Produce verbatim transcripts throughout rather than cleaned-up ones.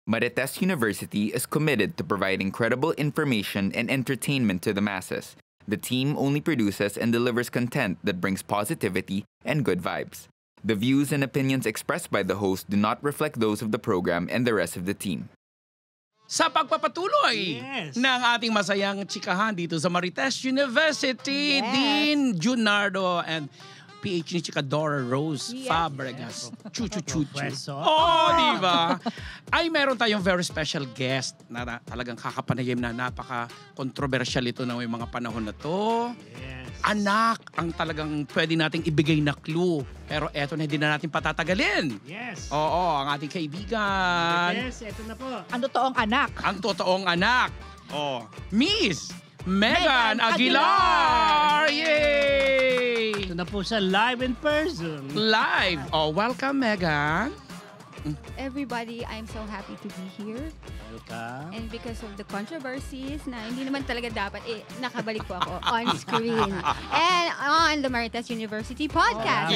Marites University is committed to providing credible information and entertainment to the masses. The team only produces and delivers content that brings positivity and good vibes. The views and opinions expressed by the host do not reflect those of the program and the rest of the team. Sa pagpapatuloy Yes. ng ating masayang chikahan dito sa Marites University, Yes. Dean Junardo and P H ni Chika Dora Rose Yes. Fabregas. Chu-chu-chu-chu. Professor. Oh, di ba? Ay, meron tayong very special guest na, na talagang kakapanayim na napaka-controversial ito ng mga panahon na to. Yes. Anak ang talagang pwede nating ibigay na clue. Pero eto na, hindi na natin patatagalin. Yes. Oo, ang ating kaibigan. Yes, eto na po. Ang totoong anak. Ang totoong anak. Oh, Miss Megan Megan Aguilar! Yay! Ito na po siya live in person. Live. Oh, welcome, Megan. Everybody, I'm so happy to be here. Welcome. And because of the controversies na hindi naman talaga dapat, eh, nakabalik po ako on screen. And on the Marites University podcast. Oh,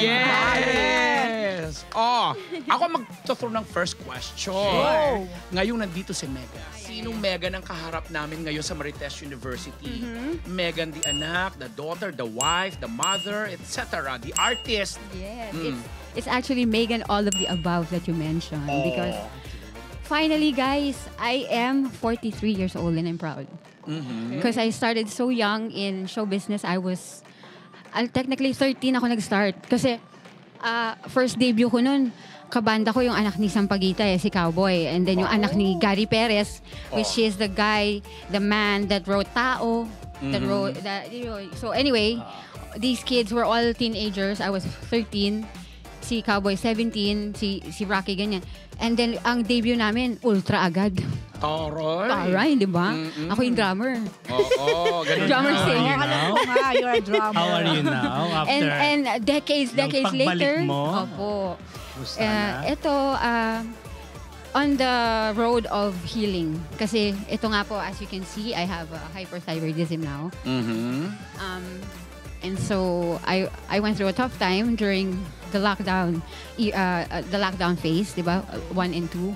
Yes! Oh, ako mag-throw ng first question. Sure. Ngayong nandito si Megan. Sinong Megan ang kaharap namin ngayon sa Marites University? Megan the anak, the daughter, the wife, the mother, et cetera. The artist. Yes, Mm. it's, it's actually Megan all of the above that you mentioned. Oh. Because finally, guys, I am forty-three years old and I'm proud. Mhm. Because I started so young in show business. I was, uh, technically thirteen ako nag-start. Kasi uh, first debut ko nun, kabanda ko yung anak ni Sampaguita, eh, si Cowboy. And then yung anak ni Gary Perez, which Oh. is the guy, the man that wrote Tao. That Mhm. wrote, that, you know, so anyway, these kids were all teenagers. I was thirteen. Si Cowboy seventeen. Si, si Rocky ganyan. And then, ang debut namin, ultra agad. Taray. Taray, di ba? Mm-mm. Ako yung drummer. Oo, ganun. Drummer na. singer. How are you Alam now? ko nga, you're a drummer. How are you now after And and decades, yung decades pagbalik later. mo? Opo. Kumusta Uh, na? ito, uh, on the road of healing. Kasi ito nga po, as you can see, I have uh, hyperthyroidism now. Mhm. Um, and so, I I went through a tough time during the lockdown, i- uh, uh, the lockdown phase, di ba? Uh, One and two.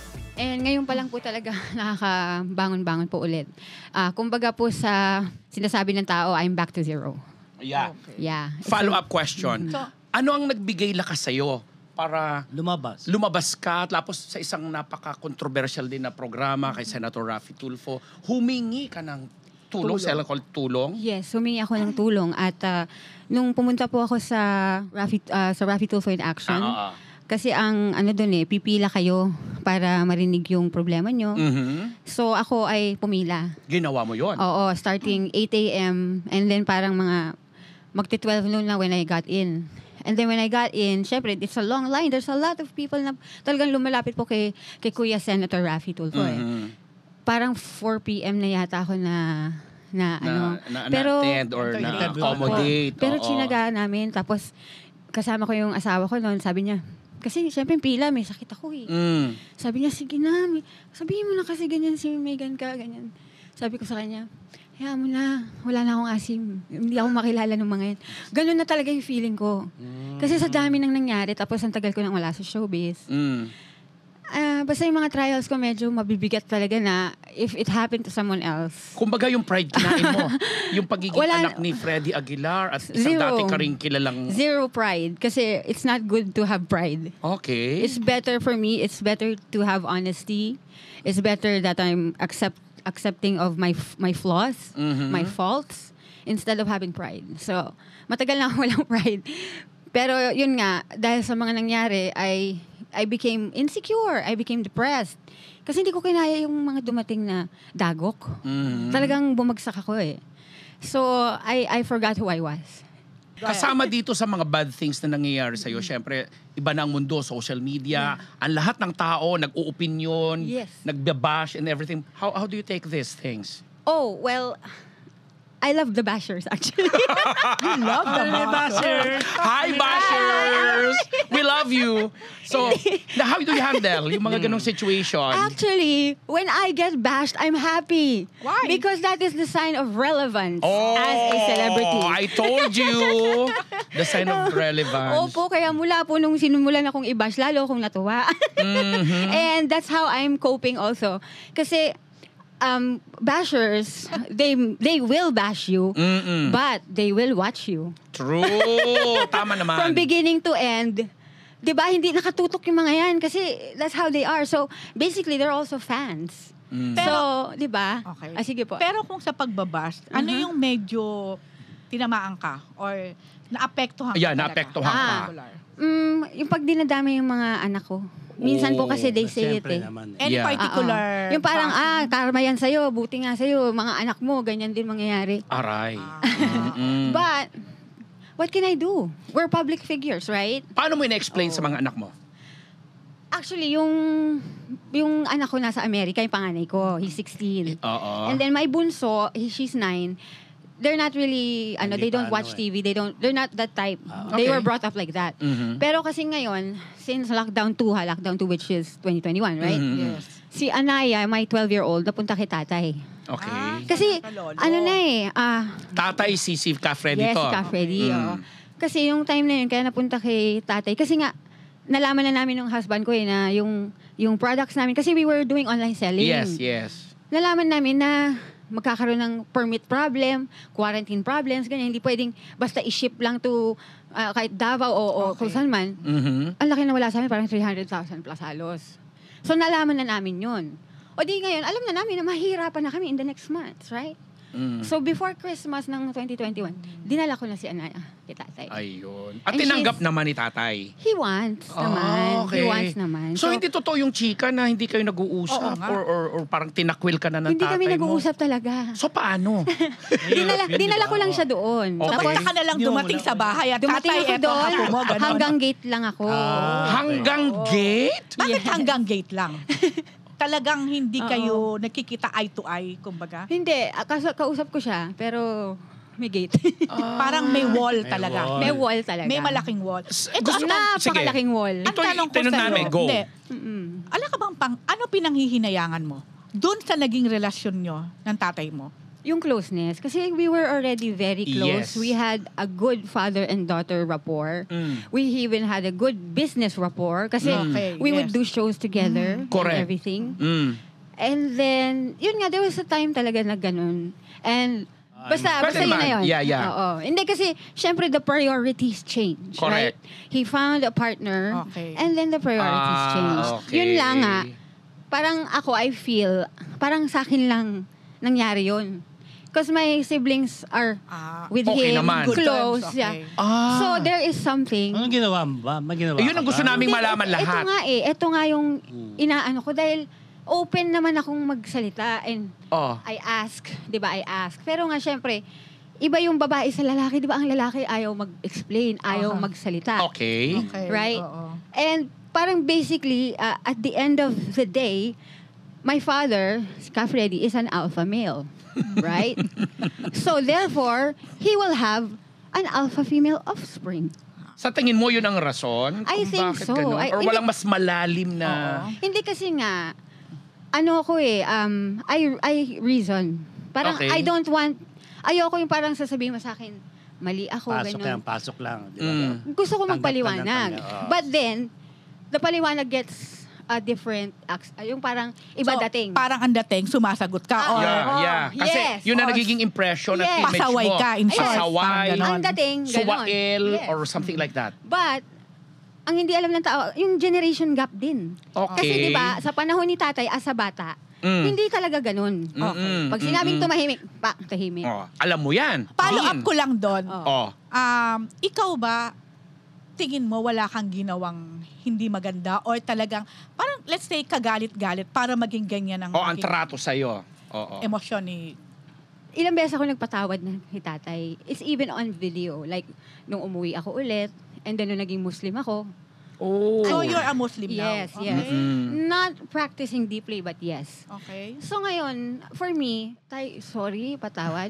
And ngayon pa lang po talaga nakakabangon-bangon po ulit. Uh, kumbaga po sa sinasabi ng tao, I'm back to zero. Yeah. Yeah. Follow-up question. So- Ano ang nagbigay lakas sa'yo para Lumabas. lumabas ka tapos sa isang napaka-controversial din na programa kay Senator Raffy Tulfo, humingi ka ng tulong, Tulong. sila called tulong? Yes, humingi ako ng tulong at uh, nung pumunta po ako sa Raffy, uh, sa Raffy Tulfo in Action, Ah, ah, ah. kasi ang ano doon eh, pipila kayo para marinig yung problema nyo. Mhm. So ako ay pumila. Ginawa mo yon. Oo, starting eight a.m. and then parang mga magti-twelve noon na when I got in. And then when I got in, syempre, it's a long line. There's a lot of people na talagang lumalapit po kay, kay Kuya Senator Raffy Tulfo eh. Mhm. Parang four p.m. na yata ako na na, ano. Na, na, Pero na-attend or Interview. na-accommodate. Pero Oo. chinagaan namin. Tapos kasama ko yung asawa ko noon. Sabi niya, kasi syempre pila, may sakit ako eh. Mm. Sabi niya, sige na. may- Sabihin mo na kasi ganyan si Megan ka, ganyan. Sabi ko sa kanya, hayaan mo na. Wala na akong asim. Hindi ako makilala ng mga yan. Ganun na talaga yung feeling ko. Kasi sa dami nang nangyari, tapos ang tagal ko nang wala sa showbiz. Mm. Ah, basta yung mga trials ko medyo mabibigat talaga na if it happened to someone else. Kumbaga yung pride kinain mo. Yung pagiging Wala- anak ni Freddie Aguilar at isang Zero. dati ka rin kilalang... Zero pride. Kasi it's not good to have pride. Okay. It's better for me. It's better to have honesty. It's better that I'm accept accepting of my f- my flaws, Mhm. my faults, instead of having pride. So, matagal na ako walang pride. Pero yun nga, dahil sa mga nangyari, I I became insecure. I became depressed. Kasi hindi ko kinaya yung mga dumating na dagok. Mhm. Talagang bumagsak ako eh. So, I I forgot who I was. Kasama dito sa mga bad things na nangyayari sa'yo, syempre, iba na ang mundo, social media, ang lahat ng tao, nag-uopinyon, Yes. nagbabash and everything. How how do you take these things? Oh, well, I love the bashers, actually. You love the Hey, bashers. bashers! Hi, bashers! We love you. So, na- how do you handle yung mga ganong situation? Actually, when I get bashed, I'm happy. Why? Because that is the sign of relevance Oh, as a celebrity. I told you. The sign of relevance. Opo, kaya mula po nung sinumulan akong i-bash, lalo akong natuwa. Mhm. And that's how I'm coping also. Kasi, um, bashers, they they will bash you, Mm-mm. but they will watch you. True. Tama naman. From beginning to end. 'Di ba? Hindi nakatutok yung mga yan kasi that's how they are. So, basically, they're also fans. Mm. So, 'di ba? Okay. Ah, sige po. Pero kung sa pagbabas, ano Mhm. yung medyo tinamaan ka or naapektuhan ka Yeah, talaga? naapektuhan ka. Particular. Mm, yung pag dinadami yung mga anak ko. Minsan po Oh, kasi they say it Siyempre eh. naman. eh. Any Yeah. particular... Oo. Yung parang, ah, karma yan sa'yo, buti nga sa'yo, mga anak mo, ganyan din mangyayari. Aray. Ah. Mm. But, what can I do? We're public figures, right? Paano mo ina-explain sa mga anak mo? Actually, yung yung anak ko nasa Amerika, yung panganay ko, he's sixteen. Oo. And then my bunso, he, she's nine. They're not really, ano, Hindi they don't pa, watch ano eh. T V. They don't, they're not that type. Ah, They okay. were brought up like that. Mhm. Pero kasi ngayon, since lockdown two ha, lockdown two which is twenty twenty-one, right? Mhm. Yes. Si Anaya, my twelve-year-old, napunta kay tatay. Okay. Ah, Kasi, Lolo. ano na eh, ah, Tatay si si Ka Freddy yes, to. Ka Freddy, Mm. oo. Kasi yung time na yun, kaya napunta kay tatay. Kasi nga, nalaman na namin ng husband ko eh, na yung, yung products namin, kasi we were doing online selling. Yes, yes. Nalaman namin na magkakaroon ng permit problem, quarantine problems, ganyan. Hindi pwedeng basta i-ship lang to ah, kahit Davao o, o Okay. kung saan man. Mhm. Ang laki na wala sa amin, parang three hundred thousand plus halos. So nalaman na namin yun. O di ngayon, alam na namin na mahirapan na kami in the next months, right? Mm. So before Christmas ng twenty twenty-one, dinala ko na si Anaya kay tatay. Ayun. At And tinanggap she's- naman ni tatay. He wants Ah, naman. okay. He wants naman. So, hindi totoo yung chika na hindi kayo nag-uusap Oo nga. or, or, or parang tinakwil ka na ng hindi tatay kami mo? nag-uusap talaga. So, paano? dinala, Yun, dinala di ko ba? lang siya doon. Okay. Tapos, Pumunta ka na lang Yung dumating wala- sa bahay at dumating tatay, ako eto doon, hapo mo, ganon. hanggang gate lang ako. Ah. Hanggang gate? Bakit Yes. hanggang gate lang? Talagang hindi kayo nakikita eye to eye, kumbaga? Hindi, ah, kaso, kausap ko siya, pero may gate. Parang may wall May talaga. wall. may wall talaga. May malaking wall. S- Ito, gusto ang, mo- sige. Napakalaking wall. ang Ito, tanong ko itanong sa'yo, namin, go. hindi, Mm-mm. alam ka bang pang, ano pinanghihinayangan mo? Doon sa naging relasyon nyo ng tatay mo? Yung closeness. Kasi we were already very close. Yes. We had a good father and daughter rapport. Mm. We even had a good business rapport. Kasi Okay, we yes. would do shows together Correct. and everything. Mm. And then, yun nga, there was a time talaga na ganun. And basta, Pwede basta yun naman. na yun. Yeah, yeah. Oo. Hindi kasi, syempre, the priorities change. Correct. Right? He found a partner. Okay. And then the priorities Ah, changed. okay. Yun lang nga. Parang ako, I feel, parang sa akin lang nangyari yun. Because my siblings are Ah, with okay him, naman. Good close. terms, Yeah. okay. Ah. So, there is something. Anong ginawa mo ba? May ginawa Ayun ka ang gusto ba? naming Hindi, malaman ito- lahat. Ito nga eh. Ito nga yung Hmm. inaano ko. Dahil open naman akong magsalita. And Oh. I ask. Di ba? I ask. Pero nga, syempre, iba yung babae sa lalaki. Di ba? Ang lalaki ayaw mag-explain. Ayaw Aha. magsalita. Okay. Okay. Right? oo. And parang basically, uh, at the end of the day, my father, si Ka Freddy, is an alpha male. Right? So therefore, he will have an alpha female offspring. Sa tingin mo yun ang rason? I Kung think bakit so. ganun? I- Or hindi- walang mas malalim na... Oo. Hindi kasi nga, ano ko eh, um, I, I reason. Parang Okay. I don't want, ayoko yung parang sasabihin mo sa akin, mali ako, Pasok ganun. lang, pasok lang. Di ba? Mm. Gusto ko Tanggap magpaliwanag. ka ng tanggap, oo. But then, the paliwanag gets a different, ac- ah, yung parang iba So, dating. Parang ang dating, sumasagot ka. Ah, or, Yeah, Oo. yeah. Kasi Yes. yun na Or- nagiging impression at Yes. image Pasaway mo. ka, in short. Pasaway, Parang ganon. Ang dating, ganon. suwail, Yes. or something like that. But, ang hindi alam ng tao, yung generation gap din. Okay. Kasi di ba sa panahon ni tatay, as a bata, Mm. hindi talaga ganun. Mm-mm, Pag sinabing mm-mm. tumahimik, pa, tahimik. Oh, alam mo yan. Follow up Dean. ko lang doon. Oh. Oh. Um, ikaw ba, tingin mo wala kang ginawang hindi maganda or talagang, parang let's say kagalit-galit para maging ganyan ang Oh, ang aking trato sa'yo. Oo. emosyon ni... Ilang beses ako nagpatawad na ni tatay. It's even on video. Like, nung umuwi ako ulit, and then nung naging Muslim ako. Oh. So you're a Muslim now? Yes, Okay. yes. Mm. Not practicing deeply, but yes. Okay. So ngayon, for me, tay, sorry, patawad.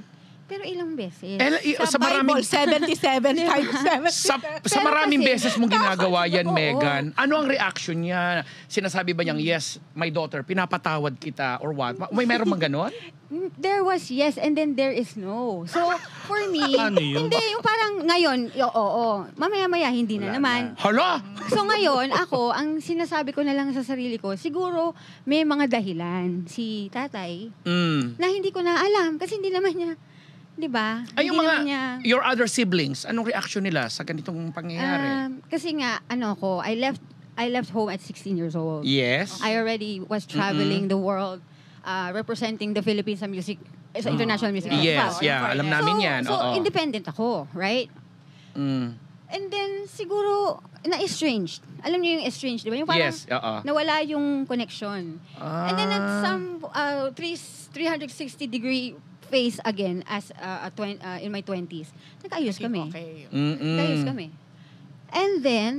Pero ilang beses. Eh, i- Sa, sa maraming Bible, seventy-seven times seventy-seven. sa, sa Pero maraming kasi- beses mong ginagawa yan, Oo. Megan. Ano ang reaction niya? Sinasabi ba niyang, yes, my daughter, pinapatawad kita or what? Ma- May meron bang ganon? There was yes and then there is no. So, for me, Ano yun? hindi, yung parang ngayon, oo, oo, mamaya-maya, hindi na Wala naman. na. Hala! So ngayon, ako, ang sinasabi ko na lang sa sarili ko, siguro may mga dahilan si tatay Mm. na hindi ko na alam kasi hindi naman niya, di ba? Ay, yung Hindi mga, naman niya, your other siblings, anong reaction nila sa ganitong pangyayari? um, kasi nga, ano ko, I left, I left home at sixteen years old. yes? I already was traveling the world, uh, representing the Philippines sa music, sa international music. yes, festival. yeah. Alam namin so, yan. So, Oo. independent ako, right? Mm. And then, siguro, na-estranged. Alam niyo yung estranged, di ba? Yung parang Yes, oo. nawala yung connection. Ah. And then at some uh, three, three sixty degree phase again as uh, a twen- uh, in my twenties, nagkaayos kami. Okay. Mm-mm. Nagkaayos kami. And then,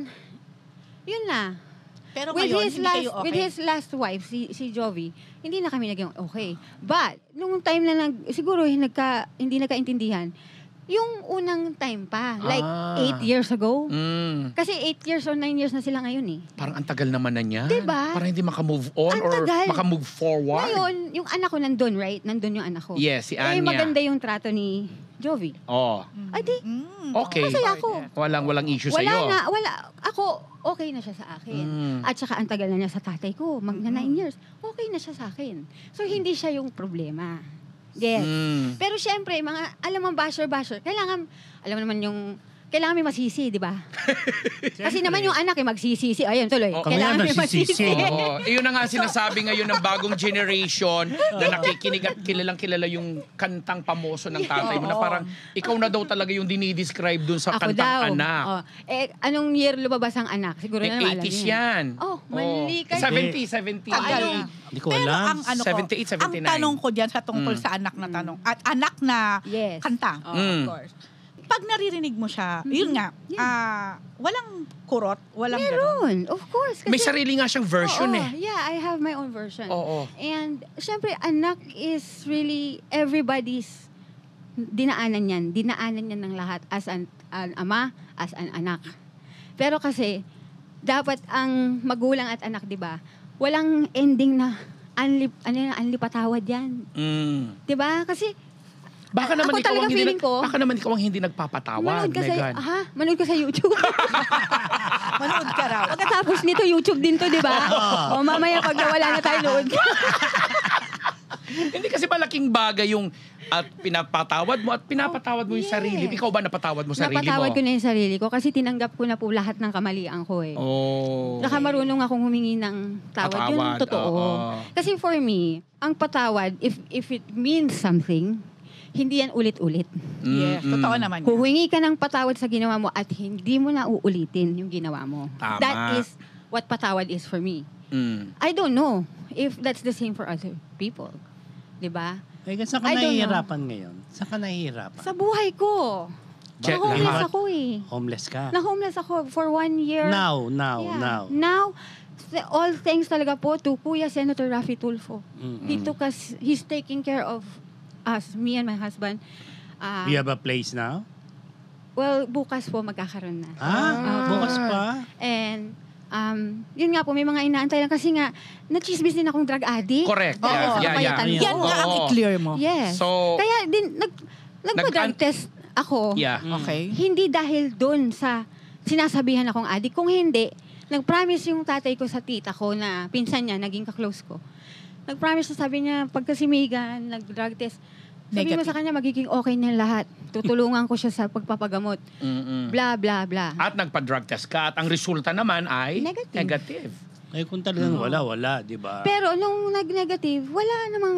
yun na. Pero With ngayon, his hindi last kayo okay. with his last wife, si si Jovi, hindi na kami naging okay. But, nung time na nag, siguro nagka, hindi nagkaintindihan, yung unang time pa, like Ah. eight years ago. Mm. Kasi eight years or nine years na sila ngayon eh. Parang ang tagal naman na niya. Diba? Parang hindi makamove on Ang or tagal. makamove forward. Ngayon, yung anak ko nandun, right? Nandun yung anak ko. Yes, si Eh, Anya. maganda yung trato ni Jovi. Oh. Ay, di, Mm. Okay. masaya ako. Walang walang issue sa Wala iyo. na, wala. Ako, okay na siya sa akin. Mm. At saka ang tagal na niya sa tatay ko, mag na nine years. Okay na siya sa akin. So, hindi siya yung problema. Yes. Mm. Pero syempre, mga, alam mo, basher-basher, kailangan, alam mo naman yung, kailangan may masisi, di ba? Kasi naman yung anak, eh, magsisisi. Ayun, tuloy. Oo. Kailangan Kami may nga nagsisisi. masisi. Oo. Iyon na nga sinasabi ngayon ng bagong generation na nakikinig at kilalang kilala yung kantang pamoso ng tatay mo na parang ikaw na daw talaga yung dinidescribe dun sa Ako kantang daw. anak. Oh. Eh, anong year lumabas ang anak? Siguro Eh, na naman alam eighties niyo. yan. Oh, mali ka. seventy, seventy. Tagal. Hindi ko Pero alam. ang ano ko, seventy-eight, seventy-nine. ang tanong ko diyan sa tungkol Mm. sa anak na tanong at anak na Yes. kanta, Oh, Mm. of course. pag naririnig mo siya, yun nga, Yeah. ah, walang kurot, walang ganun. Meron, of course. Kasi, May sarili nga siyang version Oo, eh. Yeah, I have my own version. Oo. And, syempre, anak is really everybody's dinaanan yan. Dinaanan yan ng lahat as an, an ama, as an anak. Pero kasi, dapat ang magulang at anak, di ba, walang ending na anlip, ano yan, anlipatawad yan. Mm. Di ba? Kasi, Baka Ako naman ikaw talaga ang hindi feeling nag- ko, baka naman ikaw ang hindi nagpapatawad, manood ka sa, Megan. ha? Manood ka sa YouTube. Manood ka raw. Pagkatapos nito, YouTube din to, di ba? O mamaya pag nawala na tayo, nood ka. Hindi kasi malaking bagay yung at pinapatawad mo at pinapatawad mo yung yes. sarili. Ikaw ba napatawad mo sarili Napatawad mo? ko na yung sarili ko kasi tinanggap ko na po lahat ng kamalian ko eh. Oh. Saka marunong akong humingi ng tawad. Yun Patawad, totoo. oo. Kasi for me, ang patawad, if if it means something, hindi yan ulit-ulit. Yes, Mm-mm. totoo naman. yan. Huhingi ka ng patawad sa ginawa mo at hindi mo na uulitin yung ginawa mo. Tama. That is what patawad is for me. Mm. I don't know if that's the same for other people. 'Di ba? Eh, saan ka I don't know. nahihirapan ngayon? Saan ka nahihirapan? Sa buhay ko. Check Na-homeless lahat. ako eh. Homeless ka? Na-homeless ako for one year. Now, now, Yeah. now. Now, th- all thanks talaga po to Kuya Senator Raffy Tulfo. Mm-mm. He took us, he's taking care of us, me and my husband. Uh, Do you have a place now? Well, bukas po magkakaroon na. Ah, bukas pa? And, um, yun nga po, may mga inaantay lang kasi nga, na-chismis din akong drug addict. Correct. Dahil Yeah, sa yeah, kapayatan yeah. ko. Yan nga ang Oo. i-clear mo. Yes. So- Kaya din, nag, nagpa-drug Nag- test ako. Yeah. Okay. Hindi dahil doon sa sinasabihan akong addict. Kung hindi, nag-promise yung tatay ko sa tita ko na pinsan niya, naging ka-close ko. Nag-promise na sabi niya, pagka si Megan, nag-drug test, sabi mo Negative. sa kanya, magiging okay na lahat. Tutulungan ko siya sa pagpapagamot. Mm-mm. Bla, bla, bla. At nagpa-drug test ka at ang resulta naman ay Negative. negative. Eh, kung talagang wala, wala, di ba? Pero nung nag-negative, wala namang...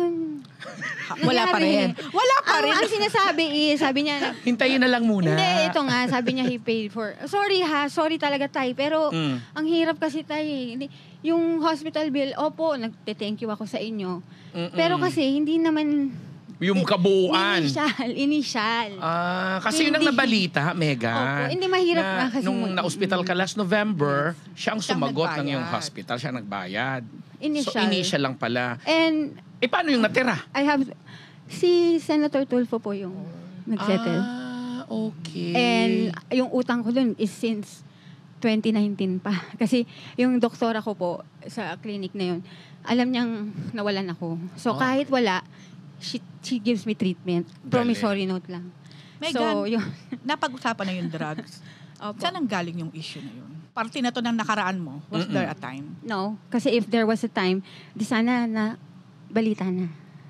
Wala pa rin. nangyari. Wala pa Ang, rin. ang sinasabi is, sabi niya, Hintayin na lang muna. hindi, ito nga, sabi niya he paid for... Sorry ha, sorry talaga tay, pero Mm. ang hirap kasi tay. eh. Hindi- Yung hospital bill, opo, nagte-thank you ako sa inyo. Mm-mm. Pero kasi hindi naman... Yung kabuuan. Initial, initial. Ah, kasi yun ang Hindi. nabalita, Megan. Opo, hindi mahirap na, nga kasi nung mo- na-hospital ka last November, siya ang Siya ang sumagot ng nagbayad. iyong hospital. Siya ang nagbayad. Initial. So, initial lang pala. And Eh, paano yung natira? I have... Si Senator Tulfo po yung nagsettle. Ah, okay. And yung utang ko dun is since twenty nineteen pa. Kasi yung doktora ko po sa clinic na yun, alam niyang nawalan ako. So Oh. kahit wala, she, she gives me treatment. Promissory note lang. Megan, So, yun. napag-usapan na yung drugs. Opo. Saan ang galing yung issue na yun? Parte na to ng nakaraan mo. Was Mm-mm. there a time? No. Kasi if there was a time, di sana na balita na.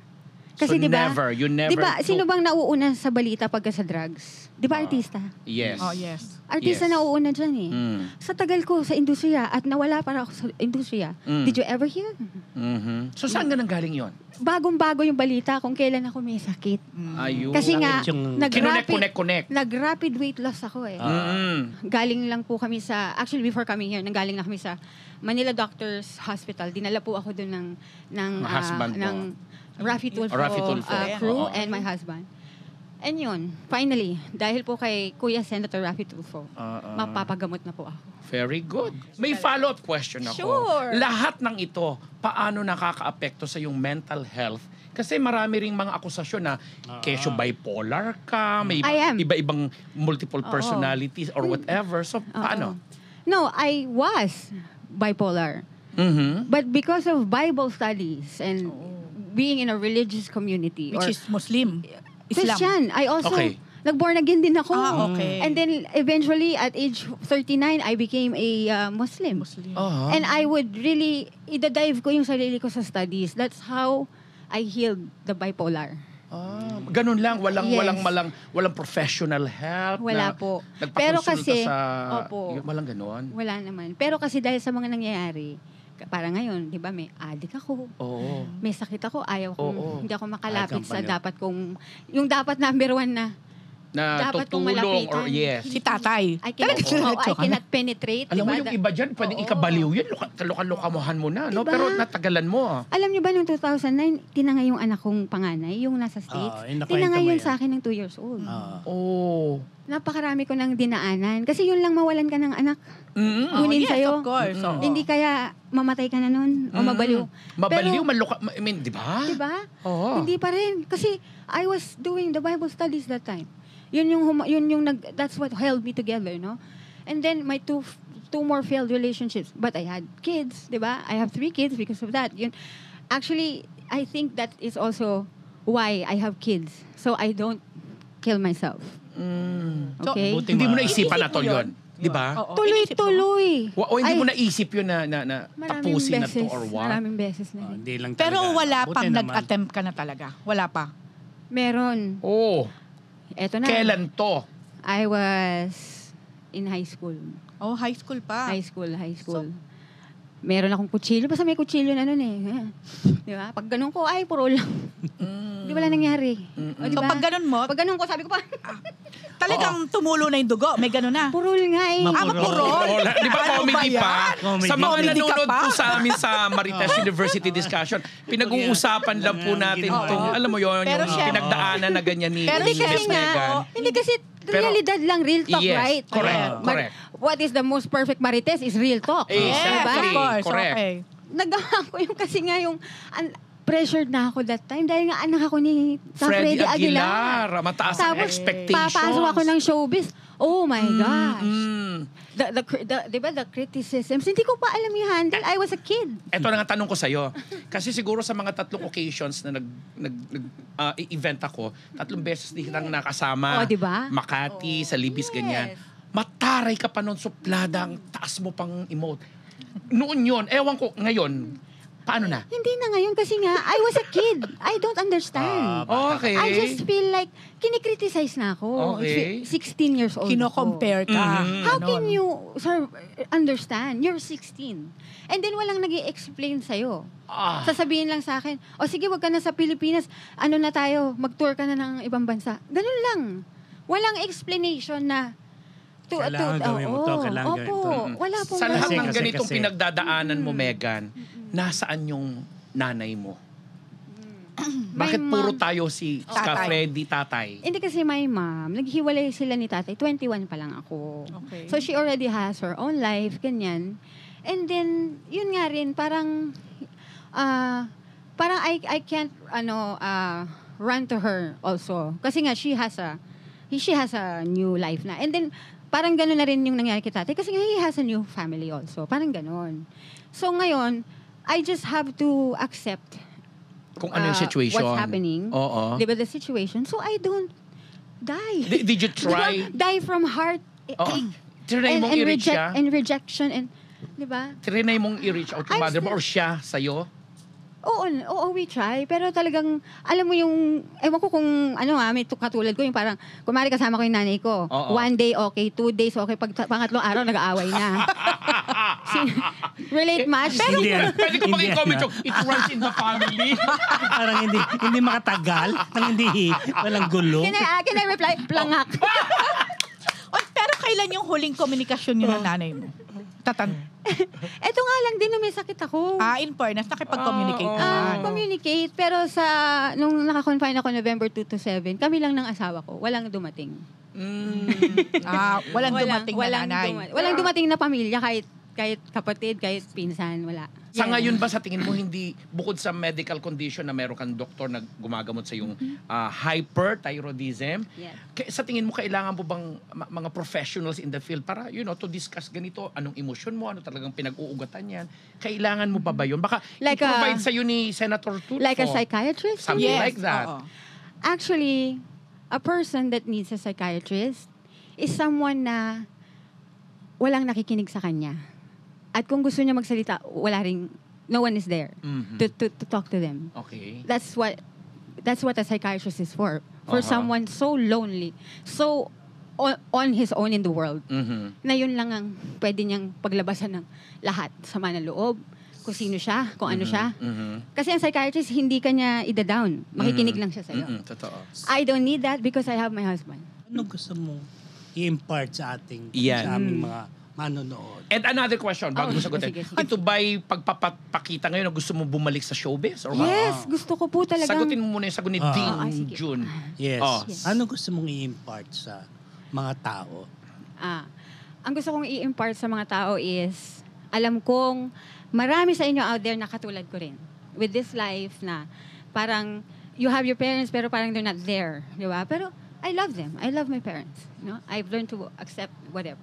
Kasi so di ba? never, you never... Di ba, sino bang nauuna sa balita pagka sa drugs? Di ba Ah. artista? Yes. Oh, yes. Artista Yes. nauuna dyan eh. Mm. Sa tagal ko sa industriya at nawala para ako sa industriya, Mm. did you ever hear? Mhm. So saan ka nang galing yon? Bagong-bago yung balita kung kailan ako may sakit. Ayun. Kasi nga, Bakit yung- nag-rapid, Kinunek-connect-connect. nag-rapid weight loss ako eh. Mm. Galing lang po kami sa, actually before coming here, nanggaling na kami sa Manila Doctors Hospital. Dinala po ako doon ng, ng, Ng ah, husband mo. ng Rafi Tulfo, Rafi Tulfo. ah, crew Oo. and my husband. And yun, finally, dahil po kay Kuya Senator Rafi Tulfo, Ah, ah. mapapagamot na po ako. Very good. May follow-up question ako. Sure. Lahat ng ito, paano nakaka-apekto sa yung mental health? Kasi marami ring mga akusasyon na kesyo bipolar ka, may I am. iba-ibang multiple personalities or whatever. So, paano? No, I was bipolar. Mhm. But because of Bible studies and being in a religious community, Which or is Muslim. Islam. Christian, I also Okay. nag-born again din ako. Ah, okay. And then eventually at age thirty-nine, I became a uh, Muslim. Muslim. Oh. And I would really, idadive ko yung sarili ko sa studies. That's how I healed the bipolar. Ah, ganun lang, walang Yes. walang malang walang professional help Wala na po. nagpakonsulta Pero kasi, sa opo. y- walang ganun. Wala naman. Pero kasi dahil sa mga nangyayari, para ngayon, di ba, may adik ako. Oo. May sakit ako, ayaw kong, Oo. hindi ako makalapit Ayaw kang sa pala. dapat kong, yung dapat number one na, Na dapat kong tutulong malapitan. or yes. Si tatay. I cannot, Talaga, oh, I joke cannot penetrate. Alam mo diba? yung That- iba dyan, pwedeng Oo. ikabaliw yan, luka- luka-lukamuhan mo na, no? Diba? Pero natagalan mo. ah. Alam niyo ba, noong two thousand nine, tinangay yung anak kong panganay, yung nasa States. Ah, yung nakwento tinangay mo yun yan. sa akin ng two years old. Ah. Oh. Napakarami ko ng dinaanan. Kasi yun lang mawalan ka ng anak. Mm-mm. Oh, Kunin yes, sa'yo. of course. Mm-mm. oo. Hindi kaya mamatay ka na nun o Mm. mabaliw. Mabaliw, Pero- maluka, I mean, di ba? Diba? Oo. Hindi pa rin. Kasi I was doing the Bible studies that time. Yun yung, huma- yun yung nag, that's what held me together, no? And then my two two more failed relationships. But I had kids, di ba? I have three kids because of that. Yun. Actually, I think that is also why I have kids. So I don't kill myself. Mm. So, Okay? buti Hindi mo ma- naisipan na Inisip to mo yun. Di ba? Oo, inisip mo. Tuloy-tuloy. Wa- O hindi Ay, mo naisip yun na, na, na maraming tapusin na beses, to or what? Maraming beses na Ah, rin. hindi lang Pero talaga. wala Buti pang naman. nag-attempt ka na talaga. Wala pa. Meron. Oo. Eto na. Kailan to? I was in high school. Oh, high school pa. High school, high school. Meron akong kutsilyo. Basta may kutsilyo na nun eh. Di ba? Pag ganun ko, ay, puro lang. Di wala nangyari. O, di So, ba? pag ganun mo, Pag ganun ko, sabi ko pa, talagang tumulo na yung dugo. May ganun na. purol nga eh. Ma- Ah, Puro. mapurol? Oo, di ba Ano comedy ba pa? yan? Comedy. Sa mga Comedy ka nanonood pa? po sa amin sa Marites University discussion, pinag-uusapan lang po natin Oo. itong, alam mo yun, Pero yung syempre- pinagdaanan na ganyan ni Pero ni Hindi kasi Miss nga, Megan. oh, hindi kasi Pero- realidad lang, real talk, Yes, right? correct, Yeah. But correct. what is the most perfect marites is real talk. Eh, Yes, Exactly. of course. Correct. Okay. Nagawa ko yung kasi nga yung un- pressured na ako that time dahil nga anak ako ni Sa Freddy Freddy Aguilar. Aguilar. Mataas ang Tapos, expectations. papasok ako ng showbiz. Oh my gosh. Mm. The, the, cri- the, di ba, the criticisms, hindi ko pa alam yung handle. I was a kid. Ito na nga tanong ko sa'yo. Kasi siguro sa mga tatlong occasions na nag, nag, nag ah, event ako, tatlong beses din kitang nakasama. Oh, di ba? Makati, sa Libis, Yes. ganyan. Mataray ka pa nun, suplada, ang taas mo pang emote. Noon yun, ewan ko, ngayon, paano na? Hindi na ngayon kasi nga, I was a kid. I don't understand. Ah, Okay. I just feel like, kinikriticize na ako. Okay. sixteen years old Kino-compare ka. Mhm. How Ganon. can you, sir, understand? You're sixteen. And then walang nag explain sa'yo. Ah. Sasabihin lang sa akin, o sige, wag ka na sa Pilipinas, ano na tayo, mag-tour ka na ng ibang bansa. Ganun lang. Walang explanation na, to, Kailangan gawin mo to, oo, kailangan gawin opo, to. Mm. wala pong Sa lahat Kasi, ng kasi, ganitong kasi. pinagdadaanan mo, Mm. Megan, nasaan yung nanay mo? My Bakit puro mom- tayo si Ska Tatay. Freddy, tatay? Hindi kasi my mom, naghiwalay sila ni tatay, twenty-one pa lang ako. Okay. So she already has her own life, ganyan. And then, yun nga rin, parang, ah, parang I, I can't, ano, ah, run to her also. Kasi nga, she has a he, she has a new life na. And then, parang gano'n na rin yung nangyari kay tatay kasi nga he has a new family also. Parang gano'n. So ngayon, I just have to accept Kung ano yung uh, situation. what's happening. Oo. Di ba, the situation. So I don't die. Did, did you try? Di ba? Die from heart Oo. ache. Trinay And, mong and, i-reach reject, siya? and rejection. And, di ba? Trinay mong i-reach out yung I'm mother mo still- or siya sa'yo? Oo, oo, we try. Pero talagang, alam mo yung, ewan ko kung, ano ha, may tu- katulad ko, yung parang, kumari kasama ko yung nanay ko. Oo. One day, okay. Two days, okay. Pag pangatlong araw, nag-aaway na. Si- Relate match. Pero, Hindi yan. Pwede ko Hindi mag-comment yan. yung it runs in the family. Parang hindi hindi makatagal, nang hindi walang gulo. can I, ah, can I reply? Plangak. O, pero kailan yung huling komunikasyon niyo ng nanay mo? Tatan. Eto nga lang din, nung may sakit ako. Ah, in fairness, nakipag-communicate Ah, naman. Ah, communicate. Pero sa, nung naka-confine ako November two to seven, kami lang ng asawa ko. Walang dumating. Mm. Ah, walang, dumating walang na nanay. duma- walang dumating na pamilya, kahit kahit kapatid, kahit pinsan, wala. Sa Yan. ngayon ba, sa tingin mo, hindi, bukod sa medical condition na meron kang doktor na gumagamot sa yung ah, hyperthyroidism, Yes. ka- sa tingin mo, kailangan mo bang ma- mga professionals in the field para, you know, to discuss ganito, anong emosyon mo, ano talagang pinag-uugatan yan, kailangan mo pa ba yun? Baka Like i-provide a- sa'yo ni Senator Tulfo. Like a psychiatrist? Something Yes, like that. oo. Actually, a person that needs a psychiatrist is someone na walang nakikinig sa kanya. At kung gusto niya magsalita, wala ring, no one is there Mhm. to, to, to talk to them. Okay. That's what that's what a psychiatrist is for. For Uh-huh. someone so lonely, so on, on his own in the world, Mhm. na yun lang ang pwede niyang paglabasan ng lahat. Sama ng loob, kung sino siya, kung ano siya. Mhm. Kasi ang psychiatrist, hindi ka niya ida-down. Makikinig lang siya sa'yo. Mhm. Totoo. I don't need that because I have my husband. Ano gusto mo i-impart sa ating Yan. sa aming mga manonood? And another question, bago Oh, mo sagutin. sige, sige. Ito ba'y pagpapakita ngayon na gusto mo bumalik sa showbiz? Or what? Yes, gusto ko po talagang... Sagutin mo muna yung sagot ni Ah. Dean Ah, sige. June. Yes. Oh. Yes. Ano gusto mong i-impart sa mga tao? Ah, ang gusto kong i-impart sa mga tao is, alam kong marami sa inyo out there na katulad ko rin. With this life na parang you have your parents pero parang they're not there. Di ba? Pero I love them. I love my parents. You know? I've learned to accept whatever.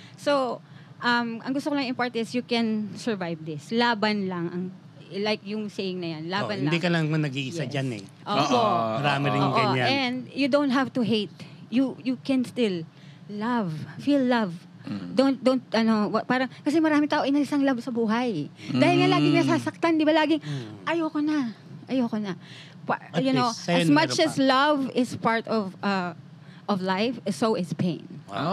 So, um, ang gusto ko lang i-impart is you can survive this. Laban lang. Ang, like yung saying na yan. Oh, Laban hindi lang. ka lang nag-iisa Yes. dyan eh. Opo. Oo. Marami rin Oo, ganyan. and you don't have to hate. You you can still love. Feel love. Don't don't ano wa- parang kasi marami tao inalisang love sa buhay. Dahil nga laging nasasaktan, 'di ba? Laging ayoko na. Ayoko na. Pa- At you know, least, sa'yo as much meron as pa. love is part of uh of life, so is pain.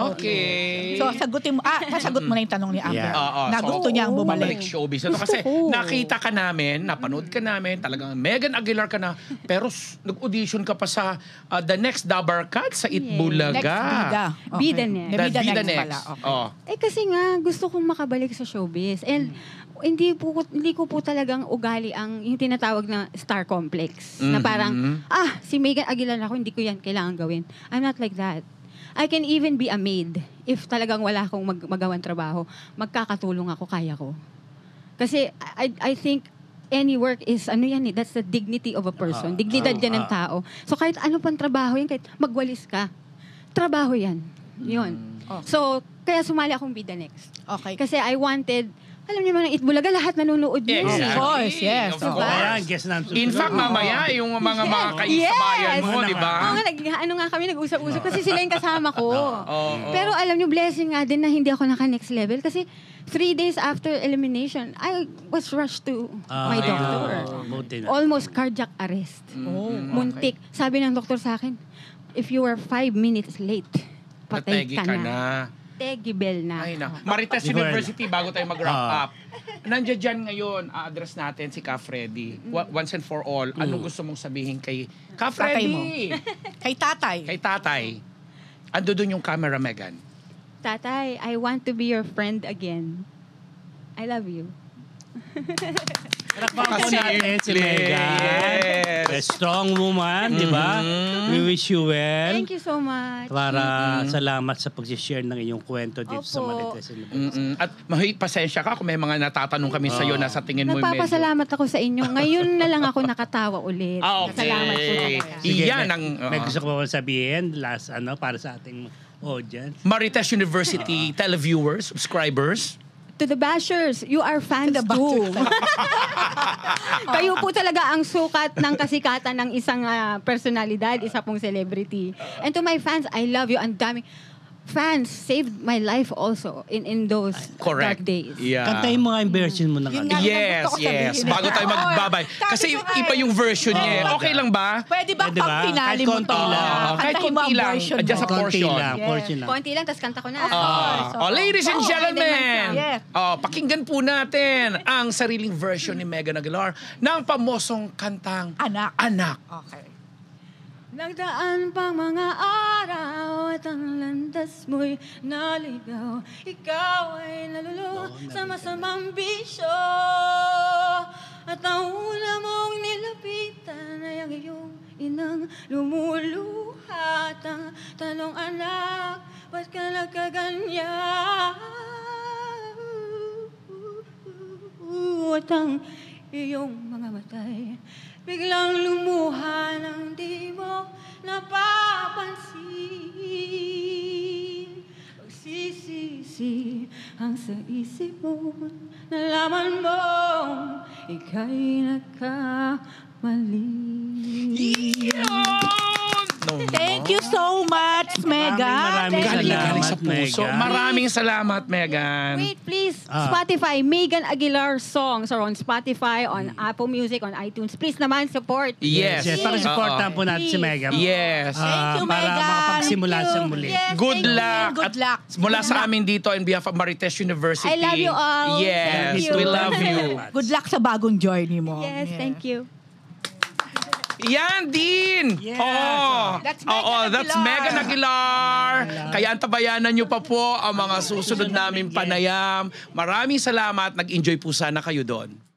Okay. So, sagutin mo, ah, sasagot mo na yung tanong ni Amber. Yeah. Oo, na so, gusto niyang bumalik. Bumalik showbiz. Ito Gusto kasi ko. nakita ka namin, napanood ka namin, talagang Megan Aguilar ka na, pero s- nag-audition ka pa sa uh, The Next Dabarkat sa Itbulaga. Next bida. Okay. Bida next. The The bida, Bida next, Next. pala. Okay. Oh. Eh kasi nga gusto kong makabalik sa showbiz. And hindi po hindi ko po talagang ugali ang yung tinatawag na star complex na parang Mhm. ah si Megan Aguilar ako, hindi ko yan kailangan gawin. I'm not like that. I can even be a maid if talagang wala akong mag- magawang trabaho. Magkakatulong ako, kaya ko. Kasi I I think any work is ano yan eh, that's the dignity of a person. Ah, Dignidad ah, yan ng ah. tao. So kahit ano pang trabaho yan, kahit magwalis ka, trabaho yan. Yun. Oh. So, kaya sumali akong Bida Next. Okay. Kasi I wanted, alam niyo naman, Itbulaga, lahat nanonood Yes, yun. Of course, yes. Of Of course. Ayan, guess na ang susunod. In fact, mamaya, yung mga mga kaisabayan mo, Yes. di ba? Oo nga, nag, ano nga kami, nag-usap-usap kasi sila yung kasama ko. Oo. Pero alam niyo, blessing nga din na hindi ako naka-next level kasi three days after elimination, I was rushed to Ah, my doctor. buti na. Almost cardiac arrest. Oh. Muntik. Sabi ng doktor sa akin, if you were five minutes late, patay Nategi ka, ka na. na. Tegibel na. Ay na. Marites Di ko alam. University, bago tayo mag-wrap Ah. up. Nandiyan dyan ngayon, a-address natin si Ka Freddy. Wa- Once and for all, anong gusto mong sabihin kay Ka Tatay mo. Freddy? Kay tatay. Kay tatay. Ando doon yung camera, Megan. Tatay, I want to be your friend again. I love you. Palakpakan po natin si Megan. Yes. a strong woman, di ba? We wish you well. Thank you so much. Para salamat sa pag-share ng iyong kwento dito sa Opo. Marites University. Mm-mm. At mahit pasensya ka kung may mga natatanong kami sa iyo na sa tingin mo medyo... Nagpapasalamat ako sa inyo. Ngayon na lang ako nakatawa ulit. Ah, okay. Salamat po talaga. Sige, Iyan may, ang... may uh, gusto ko pa sabihin last ano para sa ating audience. Marites University televiewers, subscribers. To the bashers, you are fans To the too. Kayo po talaga ang sukat ng kasikatan ng isang ah, personalidad, isa pong celebrity. And to my fans, I love you. Ang daming fans saved my life also in in those Correct. dark days. Yeah. Kantahin mo nga yung version mo ng Yun ano. nga. Yes, Gusto ko yes. sabihin. Bago tayo magbabay. Oo. Kasi Sabi ko nga iba eh. yung version niya. eh. Oo. Okay lang ba? Pwede ba Pwede pang ba? pinali Kahit mo konti to? lang. Ah, kahit Kantahin mo konti ang lang. version Adjust mo. sa Konti portion. lang, Yes. portion lang. Konti lang, tapos kanta ko na. Ah. course. Oh, ladies and Oo, gentlemen, Yes. oh, pakinggan po natin ang sariling version ni Megan Aguilar ng pamosong kantang Anak. Anak. Okay. Nagdaan pang mga araw at ang landas mo'y naligaw. Ikaw ay nalulung sa masamang bisyo. At ang una mong nilapitan ay ang iyong inang lumuluha. At ang tanong, anak, ba't ka nagkaganyan? At ang iyong mga matay biglang lumuha nang di mo napapansin. Pagsisisi ang sa isip mo, nalaman mo ika'y nagkamali. Thank you so much, Megan. maraming Thank Galing, you. galing sa Salamat, puso. Megan. Maraming salamat, Megan. Wait, please. Ah. Spotify, Megan Aguilar songs are on Spotify, on Apple Music, on iTunes. Please naman, support. Yes. Yes, para supportan po natin si Megan. Yes. Ah, Thank you, para Megan. makapagsimula Thank you. siyang muli. Yes, Good thank you, luck. and Good At luck. mula Good sa luck. amin dito in behalf of Marites University. I love you all. Yes, Thank you. we love you. Good luck sa bagong journey mo. Yes, Yeah. thank you. Yan din. Yes. Oo. That's Megan Oo, that's Aguilar. Megan Aguilar. Kaya antabayanan nyo pa po ang mga susunod naming panayam. Maraming salamat. Nag-enjoy po sana kayo doon.